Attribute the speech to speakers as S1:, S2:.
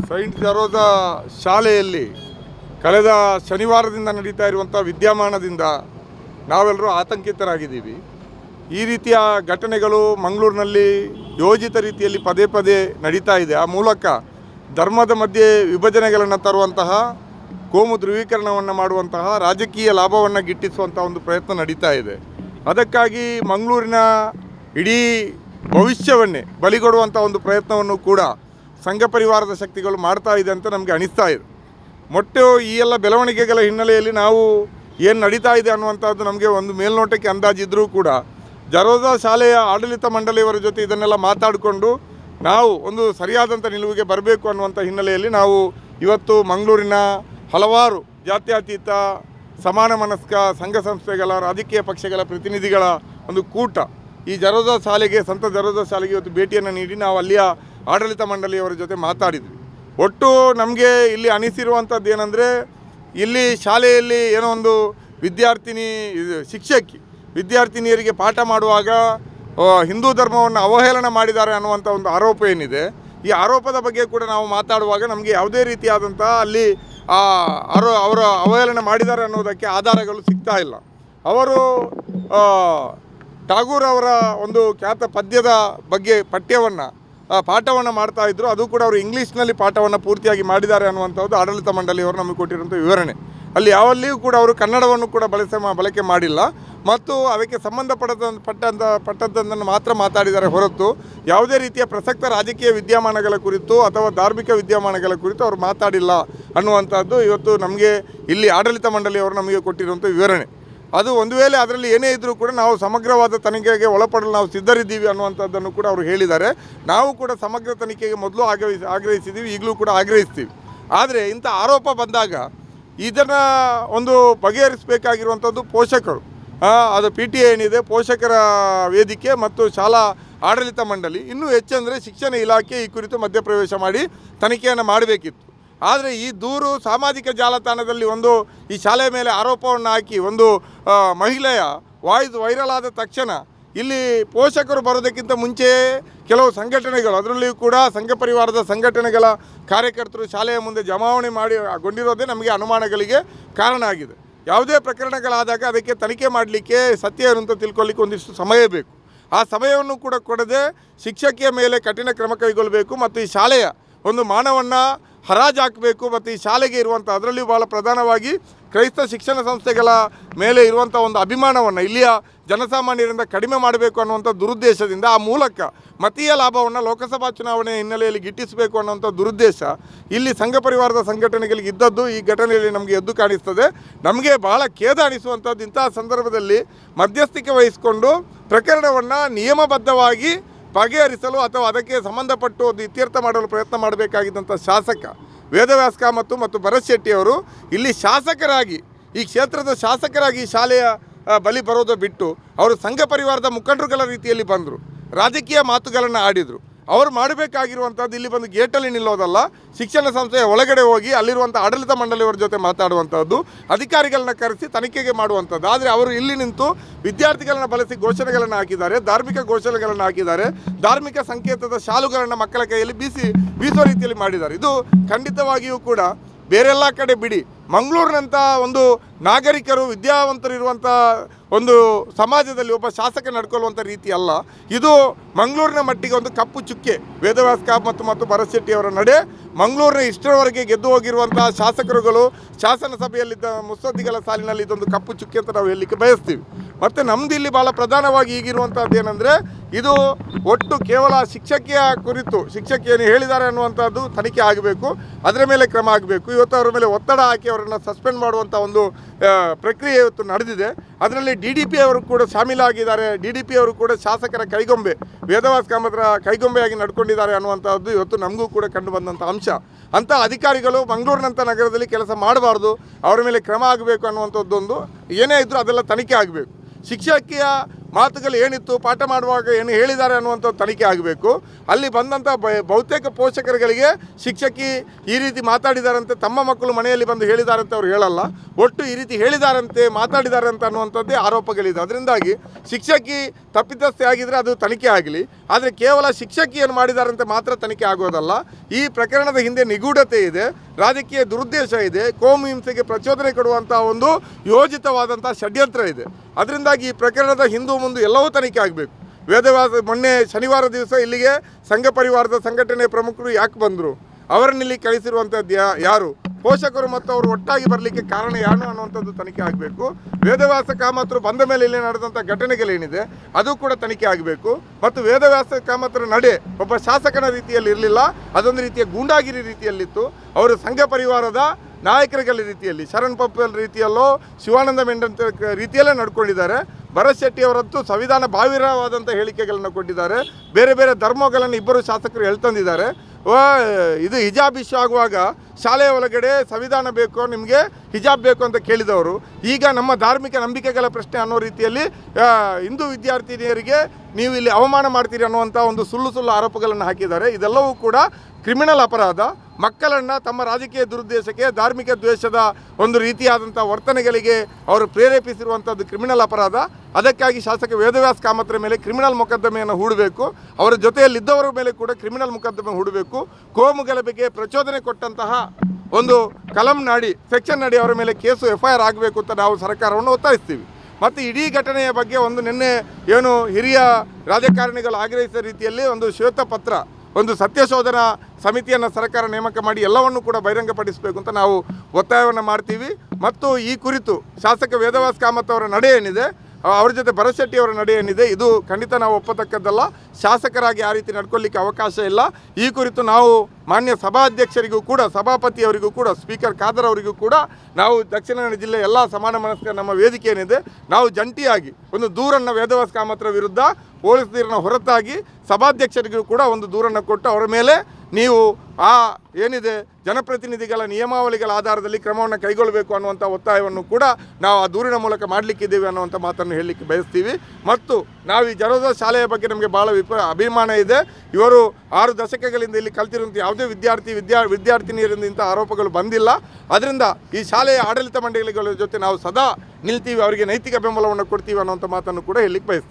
S1: Saint ಜರೋದ ಶಾಲೆಯಲ್ಲಿ ಕಳೆದ ಶನಿವಾರದಿಂದ ನಡೀತಾ ಇರುವಂಥ ವಿದ್ಯಮಾನದಿಂದ ನಾವೆಲ್ಲರೂ ಆತಂಕಿತರಾಗಿದ್ದೀವಿ. ಈ ರೀತಿಯ ಘಟನೆಗಳು ಮಂಗಳೂರಿನಲ್ಲಿ ಯೋಜಿತ ರೀತಿಯಲ್ಲಿ ಪದೇ ಪದೇ ನಡೀತಾ ಇದೆ. ಆ ಮೂಲಕ ಧರ್ಮದ ಮಧ್ಯೆ ವಿಭಜನೆಗಳನ್ನು ತರುವಂತಹ, ಕೋಮು ಧ್ರುವೀಕರಣವನ್ನು ಮಾಡುವಂತಹ, ರಾಜಕೀಯ ಲಾಭವನ್ನು ಗಿಟ್ಟಿಸುವಂಥ ಒಂದು ಪ್ರಯತ್ನ ನಡೀತಾ ಇದೆ. ಅದಕ್ಕಾಗಿ ಮಂಗಳೂರಿನ ಇಡೀ ಭವಿಷ್ಯವನ್ನೇ ಬಲಿಗೊಡುವಂಥ ಒಂದು ಪ್ರಯತ್ನವನ್ನು ಕೂಡ ಸಂಘ ಪರಿವಾರದ ಶಕ್ತಿಗಳು ಮಾಡ್ತಾ ಇದೆ ಅಂತ ನಮಗೆ ಅನಿಸ್ತಾ ಇದೆ. ಮೊಟ್ಟು ಈ ಎಲ್ಲ ಬೆಳವಣಿಗೆಗಳ ಹಿನ್ನೆಲೆಯಲ್ಲಿ ನಾವು ಏನು ನಡೀತಾ ಇದೆ ಅನ್ನುವಂಥದ್ದು ನಮಗೆ ಒಂದು ಮೇಲ್ನೋಟಕ್ಕೆ ಅಂದಾಜಿದ್ರೂ ಕೂಡ ಜರೋದ ಶಾಲೆಯ ಆಡಳಿತ ಮಂಡಳಿಯವರ ಜೊತೆ ಇದನ್ನೆಲ್ಲ ಮಾತಾಡಿಕೊಂಡು ನಾವು ಒಂದು ಸರಿಯಾದಂಥ ನಿಲುವಿಗೆ ಬರಬೇಕು ಅನ್ನುವಂಥ ಹಿನ್ನೆಲೆಯಲ್ಲಿ ನಾವು ಇವತ್ತು ಮಂಗಳೂರಿನ ಹಲವಾರು ಜಾತ್ಯತೀತ ಸಮಾನ ಮನಸ್ಕ ಸಂಘ ಸಂಸ್ಥೆಗಳ ರಾಜಕೀಯ ಪಕ್ಷಗಳ ಪ್ರತಿನಿಧಿಗಳ ಒಂದು ಕೂಟ ಈ ಜರೋದ ಶಾಲೆಗೆ, ಸಂತ ಜರೋದ ಶಾಲೆಗೆ ಇವತ್ತು ಭೇಟಿಯನ್ನು ನೀಡಿ ನಾವು ಅಲ್ಲಿಯ ಆಡಳಿತ ಮಂಡಳಿಯವರ ಜೊತೆ ಮಾತಾಡಿದ್ವಿ. ಒಟ್ಟು ನಮಗೆ ಇಲ್ಲಿ ಅನಿಸಿರುವಂಥದ್ದು ಏನಂದರೆ, ಇಲ್ಲಿ ಶಾಲೆಯಲ್ಲಿ ಏನೋ ಒಂದು ವಿದ್ಯಾರ್ಥಿನಿಯರಿಗೆ ಪಾಠ ಮಾಡುವಾಗ ಹಿಂದೂ ಧರ್ಮವನ್ನು ಅವಹೇಳನ ಮಾಡಿದ್ದಾರೆ ಅನ್ನುವಂಥ ಒಂದು ಆರೋಪ ಏನಿದೆ, ಈ ಆರೋಪದ ಬಗ್ಗೆ ಕೂಡ ನಾವು ಮಾತಾಡುವಾಗ ನಮಗೆ ಯಾವುದೇ ರೀತಿಯಾದಂಥ ಅಲ್ಲಿ ಅವರ ಅವಹೇಳನ ಮಾಡಿದ್ದಾರೆ ಅನ್ನೋದಕ್ಕೆ ಆಧಾರಗಳು ಸಿಗ್ತಾ ಇಲ್ಲ. ಅವರು ಟಾಗೂರ್ ಅವರ ಒಂದು ಖ್ಯಾತ ಪದ್ಯದ ಬಗ್ಗೆ ಪಾಠವನ್ನು ಮಾಡ್ತಾಯಿದ್ರು. ಅದು ಕೂಡ ಅವರು ಇಂಗ್ಲೀಷ್ನಲ್ಲಿ ಪಾಠವನ್ನು ಪೂರ್ತಿಯಾಗಿ ಮಾಡಿದ್ದಾರೆ ಅನ್ನುವಂಥದ್ದು ಆಡಳಿತ ಮಂಡಳಿಯವರು ನಮಗೆ ಕೊಟ್ಟಿರುವಂಥ ವಿವರಣೆ. ಅಲ್ಲಿ ಯಾವಲ್ಲಿಯೂ ಕೂಡ ಅವರು ಕನ್ನಡವನ್ನು ಕೂಡ ಬಳಕೆ ಮಾಡಿಲ್ಲ ಮತ್ತು ಅದಕ್ಕೆ ಸಂಬಂಧಪಟ್ಟದ್ದನ್ನು ಮಾತ್ರ ಮಾತಾಡಿದ್ದಾರೆ ಹೊರತು ಯಾವುದೇ ರೀತಿಯ ಪ್ರಸಕ್ತ ರಾಜಕೀಯ ವಿದ್ಯಮಾನಗಳ ಕುರಿತು ಅಥವಾ ಧಾರ್ಮಿಕ ವಿದ್ಯಮಾನಗಳ ಕುರಿತು ಅವರು ಮಾತಾಡಿಲ್ಲ ಅನ್ನುವಂಥದ್ದು ಇವತ್ತು ನಮಗೆ ಇಲ್ಲಿ ಆಡಳಿತ ಮಂಡಳಿಯವರು ನಮಗೆ ಕೊಟ್ಟಿರುವಂಥ ವಿವರಣೆ. ಅದು ಒಂದು ವೇಳೆ ಅದರಲ್ಲಿ ಏನೇ ಇದ್ದರೂ ಕೂಡ ನಾವು ಸಮಗ್ರವಾದ ತನಿಖೆಗೆ ಒಳಪಡಲು ನಾವು ಸಿದ್ಧರಿದ್ದೀವಿ ಅನ್ನುವಂಥದ್ದನ್ನು ಕೂಡ ಅವರು ಹೇಳಿದ್ದಾರೆ. ನಾವು ಕೂಡ ಸಮಗ್ರ ತನಿಖೆಗೆ ಮೊದಲು ಆಗ್ರಹಿಸಿದ್ದೀವಿ, ಈಗಲೂ ಕೂಡ ಆಗ್ರಹಿಸ್ತೀವಿ. ಆದರೆ ಇಂಥ ಆರೋಪ ಬಂದಾಗ ಇದನ್ನು ಒಂದು ಬಗೆಹರಿಸಬೇಕಾಗಿರುವಂಥದ್ದು ಪೋಷಕರು, ಅದು PTA ಏನಿದೆ, ಪೋಷಕರ ವೇದಿಕೆ ಮತ್ತು ಶಾಲಾ ಆಡಳಿತ ಮಂಡಳಿ, ಇನ್ನೂ ಹೆಚ್ಚೆಂದರೆ ಶಿಕ್ಷಣ ಇಲಾಖೆ ಈ ಕುರಿತು ಮಧ್ಯಪ್ರವೇಶ ಮಾಡಿ ತನಿಖೆಯನ್ನು ಮಾಡಬೇಕಿತ್ತು. ಆದರೆ ಈ ದೂರು ಸಾಮಾಜಿಕ ಜಾಲತಾಣದಲ್ಲಿ ಈ ಶಾಲೆಯ ಮೇಲೆ ಆರೋಪವನ್ನು ಹಾಕಿ ಒಂದು ಮಹಿಳೆಯ ವಾಯ್ಸ್ ವೈರಲ್ ಆದ ತಕ್ಷಣ ಇಲ್ಲಿ ಪೋಷಕರು ಬರೋದಕ್ಕಿಂತ ಮುಂಚೆ ಕೆಲವು ಸಂಘಟನೆಗಳು, ಅದರಲ್ಲಿಯೂ ಕೂಡ ಸಂಘ ಪರಿವಾರದ ಸಂಘಟನೆಗಳ ಕಾರ್ಯಕರ್ತರು ಶಾಲೆಯ ಮುಂದೆ ಜಮಾವಣೆ ಮಾಡಿಕೊಂಡಿರೋದೇ ನಮಗೆ ಅನುಮಾನಗಳಿಗೆ ಕಾರಣ ಆಗಿದೆ. ಯಾವುದೇ ಪ್ರಕರಣಗಳಾದಾಗ ಅದಕ್ಕೆ ತನಿಖೆ ಮಾಡಲಿಕ್ಕೆ ಸತ್ಯ ಏನು ಅಂತ ತಿಳ್ಕೊಳ್ಳಿಕ್ಕೆ ಒಂದಿಷ್ಟು ಸಮಯ ಬೇಕು. ಆ ಸಮಯವನ್ನು ಕೂಡ ಕೊಡದೆ ಶಿಕ್ಷಕಿಯ ಮೇಲೆ ಕಠಿಣ ಕ್ರಮ ಕೈಗೊಳ್ಳಬೇಕು ಮತ್ತು ಈ ಶಾಲೆಯ ಒಂದು ಮಾನವನ್ನು ಹರಾಜು ಹಾಕಬೇಕು ಮತ್ತು ಈ ಶಾಲೆಗೆ ಇರುವಂಥ, ಅದರಲ್ಲಿಯೂ ಭಾಳ ಪ್ರಧಾನವಾಗಿ ಕ್ರೈಸ್ತ ಶಿಕ್ಷಣ ಸಂಸ್ಥೆಗಳ ಮೇಲೆ ಇರುವಂಥ ಒಂದು ಅಭಿಮಾನವನ್ನು ಇಲ್ಲಿಯ ಜನಸಾಮಾನ್ಯರಿಂದ ಕಡಿಮೆ ಮಾಡಬೇಕು ಅನ್ನುವಂಥ ದುರುದ್ದೇಶದಿಂದ, ಆ ಮೂಲಕ ಮತೀಯ ಲಾಭವನ್ನು ಲೋಕಸಭಾ ಚುನಾವಣೆ ಹಿನ್ನೆಲೆಯಲ್ಲಿ ಗಿಟ್ಟಿಸಬೇಕು ಅನ್ನುವಂಥ ದುರುದ್ದೇಶ ಇಲ್ಲಿ ಸಂಘ ಪರಿವಾರದ ಸಂಘಟನೆಗಳಿಗೆ ಇದ್ದದ್ದು ಈ ಘಟನೆಯಲ್ಲಿ ನಮಗೆ ಎದ್ದು ಕಾಣಿಸ್ತದೆ. ನಮಗೆ ಬಹಳ ಖೇದ ಅನಿಸುವಂಥದ್ದು, ಇಂತಹ ಸಂದರ್ಭದಲ್ಲಿ ಮಧ್ಯಸ್ಥಿಕೆ ವಹಿಸಿಕೊಂಡು ಪ್ರಕರಣವನ್ನು ನಿಯಮಬದ್ಧವಾಗಿ ಬಗೆಹರಿಸಲು ಅಥವಾ ಅದಕ್ಕೆ ಸಂಬಂಧಪಟ್ಟು ಒಂದು ಇತ್ಯರ್ಥ ಮಾಡಲು ಪ್ರಯತ್ನ ಮಾಡಬೇಕಾಗಿದ್ದಂಥ ಶಾಸಕ ವೇದವ್ಯಾಸ ಕಾಮತ್ ಮತ್ತು ಭರತ್ ಶೆಟ್ಟಿಯವರು ಇಲ್ಲಿ ಶಾಸಕರಾಗಿ, ಈ ಕ್ಷೇತ್ರದ ಶಾಸಕರಾಗಿ ಶಾಲೆಯ ಬಲಿ ಬರೋದು ಬಿಟ್ಟು ಅವರು ಸಂಘ ಪರಿವಾರದ ಮುಖಂಡರುಗಳ ರೀತಿಯಲ್ಲಿ ಬಂದರು, ರಾಜಕೀಯ ಮಾತುಗಳನ್ನು ಆಡಿದರು. ಅವರು ಮಾಡಬೇಕಾಗಿರುವಂಥದ್ದು ಇಲ್ಲಿ ಬಂದು ಗೇಟಲ್ಲಿ ನಿಲ್ಲೋದಲ್ಲ, ಶಿಕ್ಷಣ ಸಂಸ್ಥೆಯ ಒಳಗಡೆ ಹೋಗಿ ಅಲ್ಲಿರುವಂಥ ಆಡಳಿತ ಮಂಡಳಿಯವರ ಜೊತೆ ಮಾತಾಡುವಂಥದ್ದು, ಅಧಿಕಾರಿಗಳನ್ನ ಕರೆಸಿ ತನಿಖೆಗೆ ಮಾಡುವಂಥದ್ದು. ಆದರೆ ಅವರು ಇಲ್ಲಿ ನಿಂತು ವಿದ್ಯಾರ್ಥಿಗಳನ್ನು ಬಳಸಿ ಘೋಷಣೆಗಳನ್ನು ಹಾಕಿದ್ದಾರೆ, ಧಾರ್ಮಿಕ ಘೋಷಣೆಗಳನ್ನು ಹಾಕಿದ್ದಾರೆ, ಧಾರ್ಮಿಕ ಸಂಕೇತದ ಶಾಲುಗಳನ್ನು ಮಕ್ಕಳ ಕೈಯಲ್ಲಿ ಬೀಸೋ ರೀತಿಯಲ್ಲಿ ಮಾಡಿದ್ದಾರೆ. ಇದು ಖಂಡಿತವಾಗಿಯೂ ಕೂಡ ಬೇರೆಲ್ಲ ಕಡೆ ಬಿಡಿ, ಮಂಗಳೂರಿನಂಥ ಒಂದು ನಾಗರಿಕರು ವಿದ್ಯಾವಂತರು ಇರುವಂಥ ಒಂದು ಸಮಾಜದಲ್ಲಿ ಒಬ್ಬ ಶಾಸಕ ನಡ್ಕೊಳ್ಳುವಂಥ ರೀತಿ ಅಲ್ಲ ಇದು. ಮಂಗಳೂರಿನ ಮಟ್ಟಿಗೆ ಒಂದು ಕಪ್ಪು ಚುಕ್ಕೆ ವೇದವ್ಯಾಸ ಕಾಮತ್ ಮತ್ತು ಭರತ್ ಶೆಟ್ಟಿಯವರ ನಡೆ. ಮಂಗಳೂರಿನ ಇಷ್ಟರವರೆಗೆ ಗೆದ್ದು ಹೋಗಿರುವಂಥ ಶಾಸಕರುಗಳು ಶಾಸನ ಸಭೆಯಲ್ಲಿದ್ದ ಮುತ್ಸದ್ದಿಗಳ ಸಾಲಿನಲ್ಲಿ ಇದೊಂದು ಕಪ್ಪು ಚುಕ್ಕೆ ಅಂತ ನಾವು ಹೇಳಲಿಕ್ಕೆ ಬಯಸ್ತೀವಿ. ಮತ್ತು ನಮ್ಮದು ಇಲ್ಲಿ ಭಾಳ ಪ್ರಧಾನವಾಗಿ ಈಗಿರುವಂಥದ್ದು ಏನಂದರೆ, ಇದು ಒಟ್ಟು ಕೇವಲ ಶಿಕ್ಷಕಿಯ ಕುರಿತು ಶಿಕ್ಷಕಿಯನ್ನು ಹೇಳಿದ್ದಾರೆ ಅನ್ನುವಂಥದ್ದು ತನಿಖೆ ಆಗಬೇಕು, ಅದರ ಮೇಲೆ ಕ್ರಮ ಆಗಬೇಕು. ಇವತ್ತು ಅವರ ಮೇಲೆ ಒತ್ತಡ ಹಾಕಿ ಅವರನ್ನು ಸಸ್ಪೆಂಡ್ ಮಾಡುವಂಥ ಒಂದು ಪ್ರಕ್ರಿಯೆ ಇವತ್ತು ನಡೆದಿದೆ. ಅದರಲ್ಲಿ DDP ಅವರು ಕೂಡ ಶಾಮೀಲಾಗಿದ್ದಾರೆ. DDP ಅವರು ಕೂಡ ಶಾಸಕರ ಕೈಗೊಂಬೆ, ವೇದವ್ಯಾಸ ಕಾಮತ್ರ ಕೈಗೊಂಬೆಯಾಗಿ ನಡ್ಕೊಂಡಿದ್ದಾರೆ ಅನ್ನುವಂಥದ್ದು ಇವತ್ತು ನಮಗೂ ಕೂಡ ಕಂಡು ಬಂದಂಥ ಅಂಶ. ಅಂಥ ಅಧಿಕಾರಿಗಳು ಮಂಗಳೂರಿನಂಥ ನಗರದಲ್ಲಿ ಕೆಲಸ ಮಾಡಬಾರ್ದು, ಅವರ ಮೇಲೆ ಕ್ರಮ ಆಗಬೇಕು ಅನ್ನುವಂಥದ್ದೊಂದು ಏನೇ ಇದ್ದರೂ ಅದೆಲ್ಲ ತನಿಖೆ ಆಗಬೇಕು. ಶಿಕ್ಷಕಿಯ ಮಾತುಗಳು ಏನಿತ್ತು, ಪಾಠ ಮಾಡುವಾಗ ಏನು ಹೇಳಿದ್ದಾರೆ ಅನ್ನುವಂಥದ್ದು ತನಿಖೆ ಆಗಬೇಕು. ಅಲ್ಲಿ ಬಂದಂಥ ಬಹುತೇಕ ಪೋಷಕರುಗಳಿಗೆ ಶಿಕ್ಷಕಿ ಈ ರೀತಿ ಮಾತಾಡಿದಾರಂತೆ, ತಮ್ಮ ಮಕ್ಕಳು ಮನೆಯಲ್ಲಿ ಬಂದು ಹೇಳಿದಾರಂತೆ ಅವ್ರು ಹೇಳಲ್ಲ, ಒಟ್ಟು ಈ ರೀತಿ ಹೇಳಿದಾರಂತೆ, ಮಾತಾಡಿದಾರಂತೆ ಅನ್ನುವಂಥದ್ದೇ ಆರೋಪಗಳಿದೆ. ಅದರಿಂದಾಗಿ ಶಿಕ್ಷಕಿ ತಪ್ಪಿತಸ್ಥೆ ಆಗಿದ್ದರೆ ಅದು ತನಿಖೆ ಆಗಲಿ, ಆದರೆ ಕೇವಲ ಶಿಕ್ಷಕಿಯನ್ನು ಮಾಡಿದಾರಂತೆ ಮಾತ್ರ ತನಿಖೆ ಆಗೋದಲ್ಲ. ಈ ಪ್ರಕರಣದ ಹಿಂದೆ ನಿಗೂಢತೆ ಇದೆ, ರಾಜಕೀಯ ದುರುದ್ದೇಶ ಇದೆ, ಕೋಮು ಹಿಂಸೆಗೆ ಪ್ರಚೋದನೆ ಕೊಡುವಂಥ ಒಂದು ಯೋಜಿತವಾದಂಥ ಷಡ್ಯಂತ್ರ ಇದೆ. ಅದರಿಂದಾಗಿ ಈ ಪ್ರಕರಣದ ಹಿಂದೂ ಮುಂದೆ ಎಲ್ಲವೂ ತನಿಖೆ ಆಗಬೇಕು. ವೇದವ್ಯಾಸ ಮೊನ್ನೆ ಶನಿವಾರ ದಿವಸ ಇಲ್ಲಿಗೆ ಸಂಘ ಪರಿವಾರದ ಸಂಘಟನೆ ಪ್ರಮುಖರು ಯಾಕೆ ಬಂದರು, ಅವರನ್ನಿಲ್ಲಿ ಕಳಿಸಿರುವಂಥದ್ದು ಯಾರು, ಪೋಷಕರು ಮತ್ತು ಅವರು ಒಟ್ಟಾಗಿ ಬರಲಿಕ್ಕೆ ಕಾರಣ ಏನು ಅನ್ನುವಂಥದ್ದು ತನಿಖೆ ಆಗಬೇಕು. ವೇದವ್ಯಾಸ ಕಾಮತರು ಬಂದ ಮೇಲೆ ಇಲ್ಲಿ ನಡೆದಂಥ ಘಟನೆಗಳೇನಿದೆ ಅದು ಕೂಡ ತನಿಖೆ ಆಗಬೇಕು. ಮತ್ತು ವೇದವ್ಯಾಸ ಕಾಮತರ ನಡೆ ಒಬ್ಬ ಶಾಸಕನ ರೀತಿಯಲ್ಲಿ ಇರಲಿಲ್ಲ, ಅದೊಂದು ರೀತಿಯ ಗೂಂಡಾಗಿರಿ ರೀತಿಯಲ್ಲಿತ್ತು. ಅವರು ಸಂಘ ಪರಿವಾರದ ನಾಯಕರುಗಳ ರೀತಿಯಲ್ಲಿ, ಶರಣ್ ಪಪ್ಪಲ್ ರೀತಿಯಲ್ಲೋ ಶಿವಾನಂದ ಮೆಂಡಂತ ರೀತಿಯಲ್ಲೇ ನಡ್ಕೊಂಡಿದ್ದಾರೆ. ಭರತ್ ಶೆಟ್ಟಿ ಅವರಂತೂ ಸಂವಿಧಾನ ಬಾಹಿರವಾದಂಥ ಹೇಳಿಕೆಗಳನ್ನು ಕೊಟ್ಟಿದ್ದಾರೆ. ಬೇರೆ ಬೇರೆ ಧರ್ಮಗಳನ್ನು ಇಬ್ಬರು ಶಾಸಕರು ಹೇಳ್ತಂದಿದ್ದಾರೆ. ಇದು ಹಿಜಾಬ್ ಇಶ್ಯೂ ಆಗುವಾಗ ಶಾಲೆಯ ಒಳಗಡೆ ಸಂವಿಧಾನ ಬೇಕು, ನಿಮಗೆ ಹಿಜಾಬ್ ಬೇಕು ಅಂತ ಕೇಳಿದವರು ಈಗ ನಮ್ಮ ಧಾರ್ಮಿಕ ನಂಬಿಕೆಗಳ ಪ್ರಶ್ನೆ ಅನ್ನೋ ರೀತಿಯಲ್ಲಿ ಹಿಂದೂ ವಿದ್ಯಾರ್ಥಿನಿಯರಿಗೆ ನೀವು ಇಲ್ಲಿ ಅವಮಾನ ಮಾಡ್ತೀರಿ ಅನ್ನುವಂಥ ಒಂದು ಸುಳ್ಳು ಆರೋಪಗಳನ್ನು ಹಾಕಿದ್ದಾರೆ. ಇದೆಲ್ಲವೂ ಕೂಡ ಕ್ರಿಮಿನಲ್ ಅಪರಾಧ. ಮಕ್ಕಳನ್ನು ತಮ್ಮ ರಾಜಕೀಯ ದುರುದ್ದೇಶಕ್ಕೆ, ಧಾರ್ಮಿಕ ದ್ವೇಷದ ಒಂದು ರೀತಿಯಾದಂಥ ವರ್ತನೆಗಳಿಗೆ ಅವರು ಪ್ರೇರೇಪಿಸಿರುವಂಥದ್ದು ಕ್ರಿಮಿನಲ್ ಅಪರಾಧ. ಅದಕ್ಕಾಗಿ ಶಾಸಕ ವೇದವ್ಯಾಸ ಕಾಮತ್ರ ಮೇಲೆ ಕ್ರಿಮಿನಲ್ ಮೊಕದ್ದಮೆಯನ್ನು ಹೂಡಬೇಕು. ಅವರ ಜೊತೆಯಲ್ಲಿದ್ದವರ ಮೇಲೆ ಕೂಡ ಕ್ರಿಮಿನಲ್ ಮೊಕದ್ದಮೆ ಹೂಡಬೇಕು. ಕೋಮು ಗಲಭೆಗೆ ಪ್ರಚೋದನೆ ಕೊಟ್ಟಂತಹ ಒಂದು ಕಲಂ ನಾಡಿ, ಸೆಕ್ಷನ್ ನಾಡಿ ಅವರ ಮೇಲೆ ಕೇಸು FIR ಆಗಬೇಕು ಅಂತ ನಾವು ಸರ್ಕಾರವನ್ನು ಒತ್ತಾಯಿಸ್ತೀವಿ. ಮತ್ತು ಇಡೀ ಘಟನೆಯ ಬಗ್ಗೆ ಒಂದು ನಿನ್ನೆ ಏನು ಹಿರಿಯ ರಾಜಕಾರಣಿಗಳು ಆಗ್ರಹಿಸಿದ ರೀತಿಯಲ್ಲಿ ಒಂದು ಶ್ವೇತಪತ್ರ, ಒಂದು ಸತ್ಯಶೋಧನಾ ಸಮಿತಿಯನ್ನು ಸರ್ಕಾರ ನೇಮಕ ಮಾಡಿ ಎಲ್ಲವನ್ನು ಕೂಡ ಬಹಿರಂಗಪಡಿಸಬೇಕು ಅಂತ ನಾವು ಒತ್ತಾಯವನ್ನು ಮಾಡ್ತೀವಿ. ಮತ್ತು ಈ ಕುರಿತು ಶಾಸಕ ವೇದವ್ಯಾಸ ಕಾಮತ್ ಅವರ ನಡೆ ಏನಿದೆ, ಅವ್ರ ಜೊತೆ ಭರತ್ ಶೆಟ್ಟಿ ಅವರ ನಡೆ ಏನಿದೆ, ಇದು ಖಂಡಿತ ನಾವು ಒಪ್ಪತಕ್ಕದ್ದಲ್ಲ. ಶಾಸಕರಾಗಿ ಆ ರೀತಿ ನಡ್ಕೊಳ್ಳಿಕ್ಕೆ ಅವಕಾಶ ಇಲ್ಲ. ಈ ಕುರಿತು ನಾವು ಮಾನ್ಯ ಸಭಾಧ್ಯಕ್ಷರಿಗೂ ಕೂಡ, ಸಭಾಪತಿಯವರಿಗೂ ಕೂಡ, ಸ್ಪೀಕರ್ ಖಾದರ್ ಅವರಿಗೂ ಕೂಡ ನಾವು ದಕ್ಷಿಣ ಕನ್ನಡ ಜಿಲ್ಲೆ ಎಲ್ಲ ಸಮಾನ ಮನಸ್ಕ ನಮ್ಮ ವೇದಿಕೆ ಏನಿದೆ, ನಾವು ಜಂಟಿಯಾಗಿ ಒಂದು ದೂರನ್ನು ವೇದವ್ಯಾಸ ಕಾಮತ್ರ ವಿರುದ್ಧ ಪೊಲೀಸ್ ನೀರಿನ ಹೊರತಾಗಿ ಸಭಾಧ್ಯಕ್ಷರಿಗೂ ಕೂಡ ಒಂದು ದೂರನ್ನು ಕೊಟ್ಟು ಅವರ ಮೇಲೆ ನೀವು ಆ ಏನಿದೆ ಜನಪ್ರತಿನಿಧಿಗಳ ನಿಯಮಾವಳಿಗಳ ಆಧಾರದಲ್ಲಿ ಕ್ರಮವನ್ನು ಕೈಗೊಳ್ಳಬೇಕು ಅನ್ನುವಂಥ ಒತ್ತಾಯವನ್ನು ಕೂಡ ನಾವು ಆ ದೂರಿನ ಮೂಲಕ ಮಾಡಲಿಕ್ಕಿದ್ದೇವೆ ಅನ್ನುವಂಥ ಮಾತನ್ನು ಹೇಳಲಿಕ್ಕೆ ಬಯಸ್ತೀವಿ. ಮತ್ತು ನಾವು ಈ ಜರೋದ ಶಾಲೆಯ ಬಗ್ಗೆ ನಮಗೆ ಭಾಳ ಅಭಿಮಾನ ಇದೆ. ಇವರು 6 ದಶಕಗಳಿಂದ ಇಲ್ಲಿ ಕಲ್ತಿರುವಂಥ ಯಾವುದೇ ವಿದ್ಯಾರ್ಥಿನಿಯರಿಂದ ಇಂಥ ಆರೋಪಗಳು ಬಂದಿಲ್ಲ. ಅದರಿಂದ ಈ ಶಾಲೆಯ ಆಡಳಿತ ಮಂಡಳಿಗಳ ಜೊತೆ ನಾವು ಸದಾ ನಿಲ್ತೀವಿ, ಅವರಿಗೆ ನೈತಿಕ ಬೆಂಬಲವನ್ನು ಕೊಡ್ತೀವಿ ಅನ್ನುವಂಥ ಮಾತನ್ನು ಕೂಡ ಹೇಳಲಿಕ್ಕೆ ಬಯಸ್ತೀವಿ.